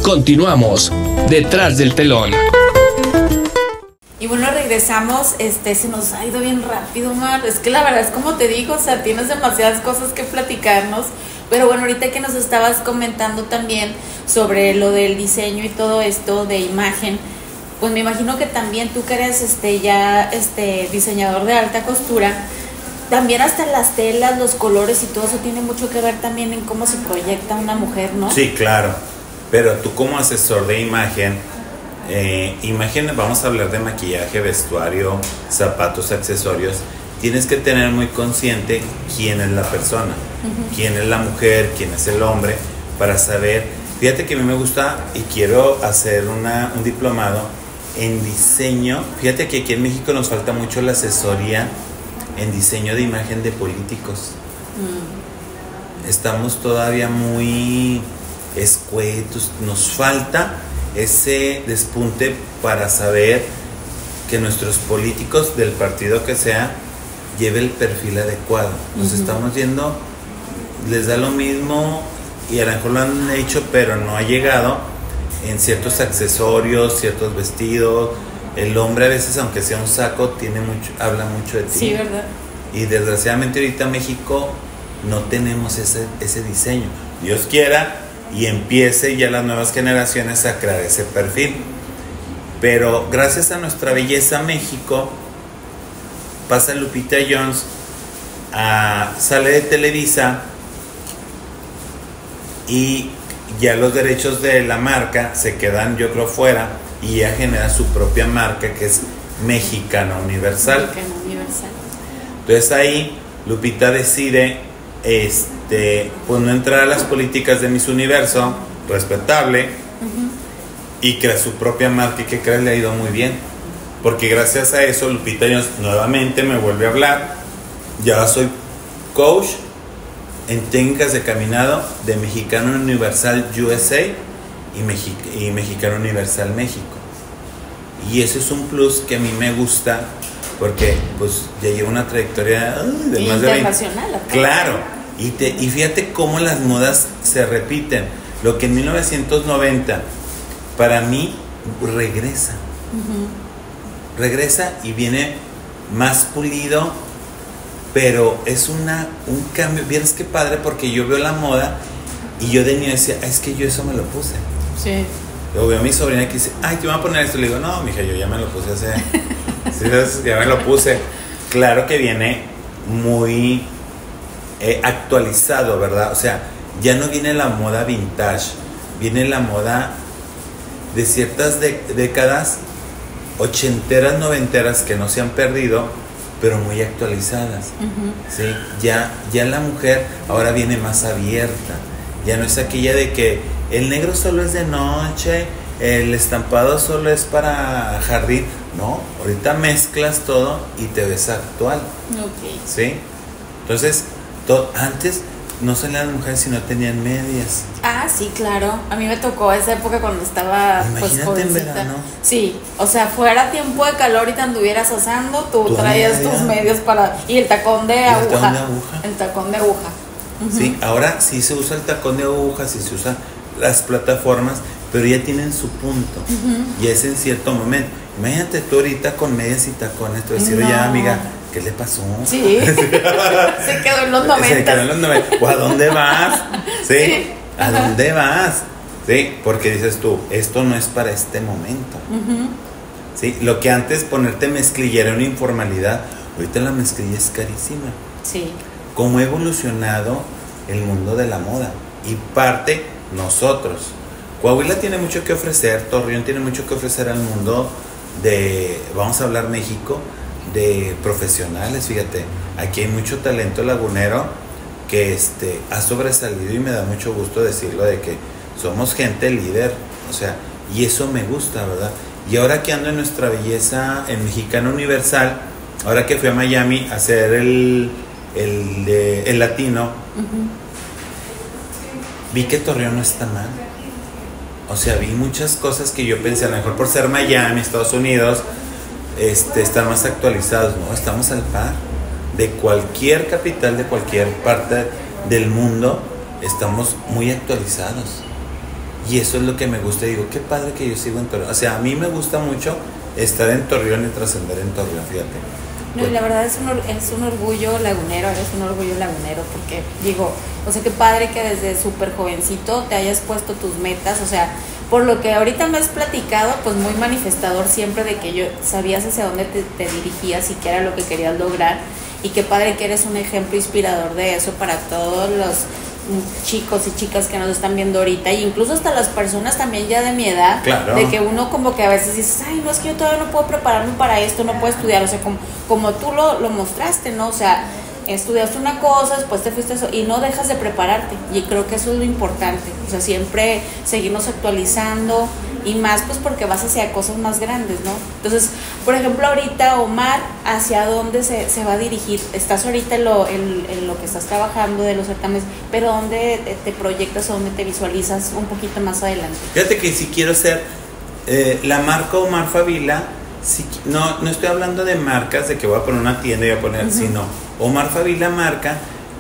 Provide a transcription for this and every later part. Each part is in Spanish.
Continuamos detrás del telón. Y bueno, regresamos, se nos ha ido bien rápido, Mar. Es que la verdad es como te digo, o sea, tienes demasiadas cosas que platicarnos. Pero bueno, ahorita que nos estabas comentando también sobre lo del diseño y todo esto de imagen, pues me imagino que también tú que eres diseñador de alta costura, también hasta las telas, los colores y todo eso tiene mucho que ver también en cómo se proyecta una mujer, ¿no? Sí, claro. Pero tú como asesor de imagen, vamos a hablar de maquillaje, vestuario, zapatos, accesorios. Tienes que tener muy consciente quién es la persona, quién es la mujer, quién es el hombre, para saber. Fíjate que a mí me gusta y quiero hacer un diplomado en diseño. Fíjate que aquí en México nos falta mucho la asesoría en diseño de imagen de políticos. Estamos todavía muy escuetos, nos falta ese despunte para saber que nuestros políticos del partido que sea lleve el perfil adecuado. Nos estamos yendo, les da lo mismo y a lo mejor lo han hecho, pero no ha llegado en ciertos accesorios, ciertos vestidos. El hombre a veces, aunque sea un saco, habla mucho de ti. Sí, ¿verdad? Y desgraciadamente ahorita en México no tenemos ese diseño. Dios quiera y empiece ya las nuevas generaciones a crear ese perfil. Pero gracias a nuestra belleza México, pasa Lupita Jones, sale de Televisa y ya los derechos de la marca se quedan, yo creo, fuera, y ya genera su propia marca que es Mexicana Universal. Mexicana Universal. Entonces ahí Lupita decide pues no entrar a las políticas de Miss Universo, respetable, y crea su propia marca, y que creo le ha ido muy bien, porque gracias a eso Lupita Jones nuevamente me vuelve a hablar. Ya soy coach en técnicas de caminado de Mexicano Universal USA y Mexicano Universal México, y eso es un plus que a mí me gusta, porque pues ya llevo una trayectoria de más de 20. Internacional. Claro, y fíjate cómo las modas se repiten. Lo que en 1990 para mí regresa. Regresa y viene más pulido, pero es un cambio. Vieras qué padre, porque yo veo la moda y yo de niño decía, es que yo eso me lo puse. Sí. Luego veo a mi sobrina que dice, ay, te voy a poner esto. Le digo, no, mija, yo ya me lo puse hace. Sí, ya me lo puse. Claro que viene muy actualizado, ¿verdad? O sea, ya no viene la moda vintage, viene la moda de ciertas décadas ochenteras, noventeras, que no se han perdido, pero muy actualizadas. ¿Sí? Ya la mujer ahora viene más abierta. Ya no es aquella de que el negro solo es de noche, el estampado solo es para jardín. No, ahorita mezclas todo y te ves actual. ¿Sí? Entonces, antes no salían las mujeres si no tenían medias. Ah, sí, claro. A mí me tocó esa época cuando estaba Imagínate, pues en verano. Sí, o sea, fuera tiempo de calor y te anduvieras asando, tú traías tus medias y el tacón de aguja. El tacón de aguja. Sí, ahora sí se usa el tacón de aguja, sí se usan las plataformas, pero ya tienen su punto. Y es en cierto momento. Imagínate tú ahorita con medias y tacones, te decir, ya amiga, ¿qué le pasó? Sí. Se quedó en los 90. Se quedó en los 90. ¿O a dónde vas? ¿Sí? ¿A dónde vas? ¿Sí? Porque dices tú, esto no es para este momento. ¿Sí? Lo que antes ponerte mezclilla era una informalidad, ahorita la mezclilla es carísima. Sí. ¿Cómo ha evolucionado el mundo de la moda? Y parte nosotros. Coahuila tiene mucho que ofrecer, Torreón tiene mucho que ofrecer al mundo vamos a hablar México, de profesionales. Fíjate, aquí hay mucho talento lagunero que ha sobresalido, y me da mucho gusto decirlo, de que somos gente líder, o sea, y eso me gusta, ¿verdad? Y ahora que ando en nuestra belleza en Mexicano Universal, ahora que fui a Miami a hacer el latino, vi que Torreón no está mal. O sea, vi muchas cosas que yo pensé, a lo mejor por ser Miami, Estados Unidos, están más actualizados. No, estamos al par de cualquier capital, de cualquier parte del mundo, estamos muy actualizados. Y eso es lo que me gusta. Digo, qué padre que yo sigo en Torreón. O sea, a mí me gusta mucho estar en Torreón y trascender en Torreón, fíjate. No, y la verdad es un orgullo lagunero, eres un orgullo lagunero, porque digo, o sea, qué padre que desde súper jovencito te hayas puesto tus metas, o sea, por lo que ahorita me has platicado, pues muy manifestador siempre de que yo sabías hacia dónde te dirigías y qué era lo que querías lograr, y qué padre que eres un ejemplo inspirador de eso para todos los chicos y chicas que nos están viendo ahorita, e incluso hasta las personas también ya de mi edad, claro. De que uno como que a veces dices, ay, no, es que yo todavía no puedo prepararme para esto, no puedo estudiar, o sea, como tú lo mostraste, ¿no? O sea, estudiaste una cosa, después te fuiste eso, y no dejas de prepararte, y creo que eso es lo importante, o sea, siempre seguirnos actualizando, y más pues porque vas hacia cosas más grandes, ¿no? Entonces, por ejemplo, ahorita Omar, ¿hacia dónde se va a dirigir? Estás ahorita en lo que estás trabajando de los certámenes, pero ¿dónde te proyectas o dónde te visualizas un poquito más adelante? Fíjate que si quiero ser la marca Omar Favila, no estoy hablando de marcas, de que voy a poner una tienda y voy a poner, sino Omar Favila marca,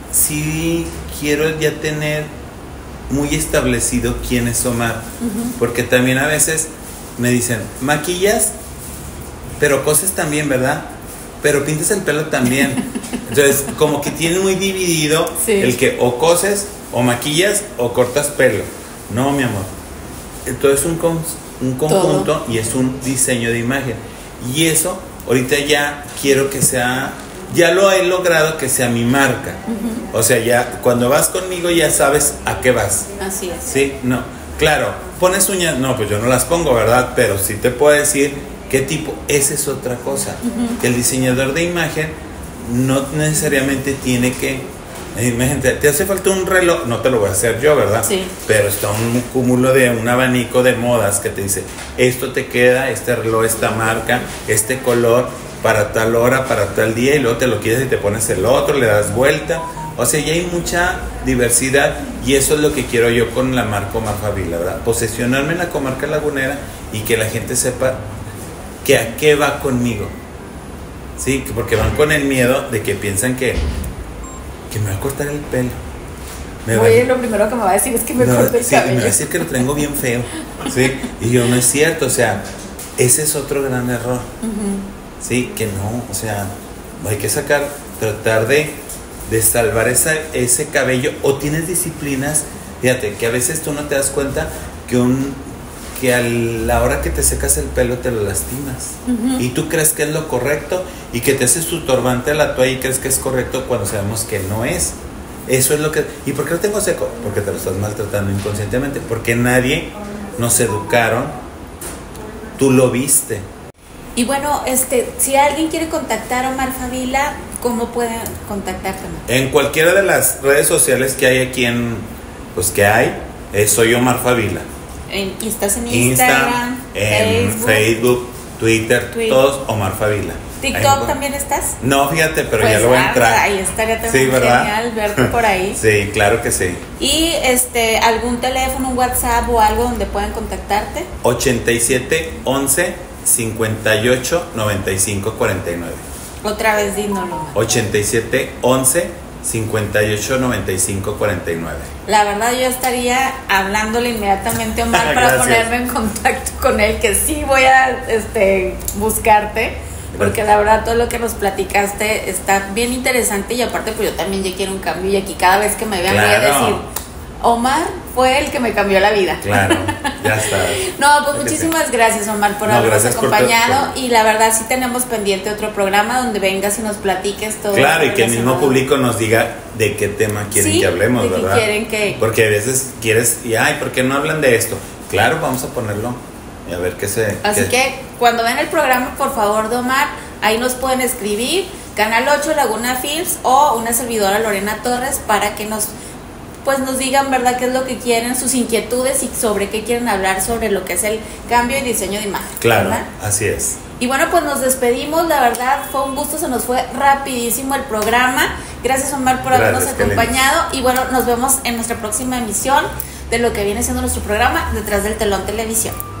sí quiero ya tener muy establecido quién es Omar, porque también a veces me dicen, maquillas, pero coses también, ¿verdad? Pero pintas el pelo también. Entonces, como que tienen muy dividido el que o coses, o maquillas, o cortas pelo. No, mi amor. Entonces, un conjunto todo. Y es un diseño de imagen. Y eso, ahorita ya quiero que sea, ya lo he logrado que sea mi marca. O sea, ya cuando vas conmigo ya sabes a qué vas. Así es. Sí, no. Claro, pones uñas, no, pues yo no las pongo, ¿verdad? Pero sí te puedo decir qué tipo, esa es otra cosa. El diseñador de imagen no necesariamente tiene que, imagínate, te hace falta un reloj, no te lo voy a hacer yo, ¿verdad? Sí. Pero está un cúmulo de un abanico de modas que te dice, esto te queda, este reloj, esta marca, este color, para tal hora, para tal día, y luego te lo quieres y te pones el otro, le das vuelta. O sea, ya hay mucha diversidad, y eso es lo que quiero yo con la marca Omar Favila, ¿verdad? Posicionarme en la comarca lagunera y que la gente sepa que a qué va conmigo. Sí, porque van con el miedo de que piensan que me va a cortar el pelo. Oye, lo primero que me va a decir es que me corte el cabello. Me va a decir que lo tengo bien feo. Sí, y yo, no es cierto, o sea, ese es otro gran error. Sí, que no, o sea, hay que tratar de salvar ese cabello, o tienes disciplinas, fíjate, que a veces tú no te das cuenta que a la hora que te secas el pelo te lo lastimas, y tú crees que es lo correcto, y que te haces tu turbante a la toalla y crees que es correcto cuando sabemos que no es. Eso es lo que... ¿Y por qué lo tengo seco? Porque te lo estás maltratando inconscientemente, porque nadie nos educaron, tú lo viste. Y bueno, si alguien quiere contactar a Omar Favila, ¿cómo pueden contactarte? En cualquiera de las redes sociales que hay aquí soy Omar Favila. ¿Estás en Instagram? En Facebook, Twitter, todos Omar Favila. ¿TikTok también estás? No, fíjate, pero pues ya lo voy a entrar. Ahí estaría también genial verte por ahí. Sí, claro que sí. ¿Y algún teléfono, un WhatsApp o algo donde puedan contactarte? 8711 58 95 49. Otra vez dínoslo. 8711 58 95 49. La verdad yo estaría hablándole inmediatamente a Omar para ponerme en contacto con él, que sí voy a buscarte, porque la verdad todo lo que nos platicaste está bien interesante, y aparte pues yo también ya quiero un cambio, y aquí cada vez que me vean voy a decir, Omar fue el que me cambió la vida. Claro, ya está. No, pues muchísimas gracias, Omar, por habernos acompañado. Y la verdad sí tenemos pendiente otro programa donde vengas y nos platiques todo. Claro, y que el mismo público nos diga de qué tema quieren que hablemos, ¿verdad? Porque a veces quieres, ¿por qué no hablan de esto? Claro, vamos a ponerlo y a ver qué se... Así que cuando vean el programa, por favor, de Omar, ahí nos pueden escribir, Canal 8 Laguna Films, o una servidora, Lorena Torres, para que nos digan, ¿verdad?, qué es lo que quieren, sus inquietudes y sobre qué quieren hablar, sobre lo que es el cambio y diseño de imagen. Claro, ¿verdad? Así es. Y bueno, pues nos despedimos, la verdad fue un gusto, se nos fue rapidísimo el programa. Gracias, Omar, por habernos acompañado. Y bueno, nos vemos en nuestra próxima emisión de lo que viene siendo nuestro programa Detrás del Telón Televisión.